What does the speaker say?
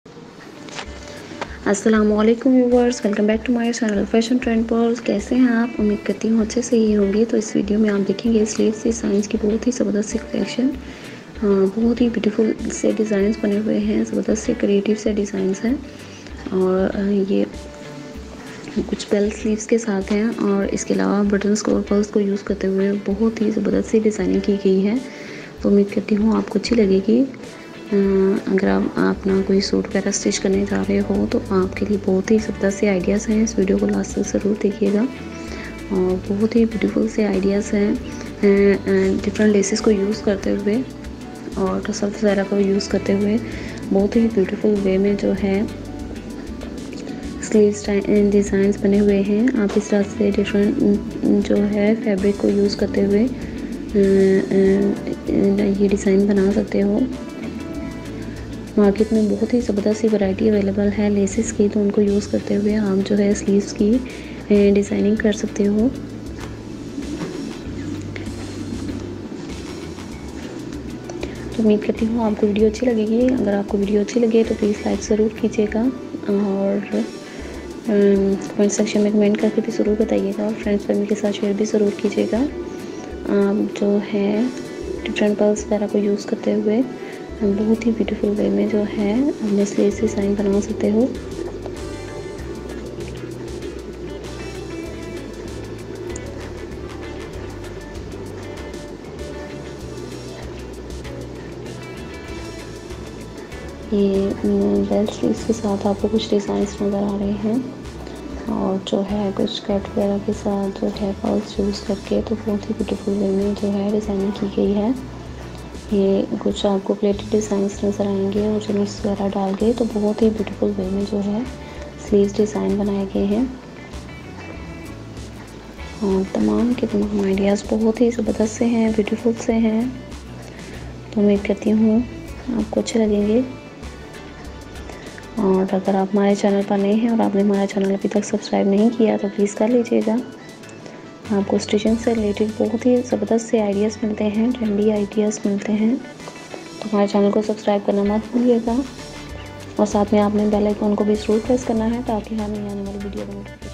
अस्सलामुअलैकुम viewers, welcome back to my channel fashion trend world. कैसे हैं आप? उम्मीद करती हूँ अच्छे से ही होंगे। तो इस वीडियो में आप देखेंगे स्लीव्स डिज़ाइंस की बहुत ही ज़बरदस्त सी कलेक्शन। बहुत ही ब्यूटीफुल से डिज़ाइंस बने हुए हैं, ज़बरदस्त से क्रिएटिव से डिज़ाइंस हैं। और ये कुछ बेल स्लीव्स के साथ हैं और इसके अलावा बटन्स को और पर्ल्स को यूज़ करते हुए बहुत ही ज़बरदस्त सी डिज़ाइनिंग की गई है। तो उम्मीद करती हूँ आपको अच्छी लगेगी। अगर आप अपना कोई सूट वगैरह स्टिच करने जा रहे हो तो आपके लिए बहुत ही ज़बरदस्त से आइडियाज़ हैं। इस वीडियो को लास्ट तक ज़रूर देखिएगा। और बहुत ही ब्यूटीफुल से आइडियाज़ हैं डिफरेंट लेसेस को यूज़ करते हुए और टसल्स वगैरह को यूज़ करते हुए बहुत ही ब्यूटीफुल वे में जो है स्लीव्स डिज़ाइंस बने हुए हैं। आप इस तरह से डिफरेंट जो है फैब्रिक को यूज़ करते हुए ये डिज़ाइन बना सकते हो। मार्केट में बहुत ही ज़बरदस्त सी वैरायटी अवेलेबल है लेसेस की, तो उनको यूज़ करते हुए आप जो है स्लीव्स की डिज़ाइनिंग कर सकते हो। तो उम्मीद करती हूँ आपको वीडियो अच्छी लगेगी। अगर आपको वीडियो अच्छी लगे तो प्लीज़ लाइक ज़रूर कीजिएगा और कमेंट सेक्शन में कमेंट करके भी ज़रूर बताइएगा और फ्रेंड्स फैमिली के साथ शेयर भी ज़रूर कीजिएगा। आप जो है डिफरेंट पर्ल्स वगैरह को यूज़ करते हुए बहुत ही ब्यूटीफुल वे में जो है अपने स्लीव्स डिज़ाइन बना सकते हो। ये बेल स्लीव्स के साथ आपको कुछ डिज़ाइंस नज़र आ रहे हैं और जो है कुछ कट वगैरह के साथ जो है पर्ल्स यूज़ करके तो बहुत ही ब्यूटीफुल वे में जो है डिज़ाइनिंग की गई है। ये कुछ आपको प्लेटेड डिज़ाइंस नज़र आएंगे और जिन्स वगैरह डाल के तो बहुत ही ब्यूटीफुल वे में जो है स्लीव्स डिज़ाइन बनाए गए हैं। और तमाम के तमाम आइडियाज़ बहुत ही ज़बरदस्त से हैं, ब्यूटीफुल से हैं। तो उम्मीद करती हूँ आपको अच्छे लगेंगे। और अगर आप हमारे चैनल पर नए हैं और आपने हमारा चैनल अभी तक सब्सक्राइब नहीं किया तो प्लीज़ कर लीजिएगा। आपको स्टिचिंग से रिलेटेड बहुत ही ज़बरदस्त से आइडियाज़ मिलते हैं, ट्रेंडी आइडियाज़ मिलते हैं। तो हमारे चैनल को सब्सक्राइब करना मत भूलिएगा और साथ में आपने बेल आइकॉन को भी ज़रूर प्रेस करना है ताकि हमें आने वाली वीडियो का नोटिफिकेशन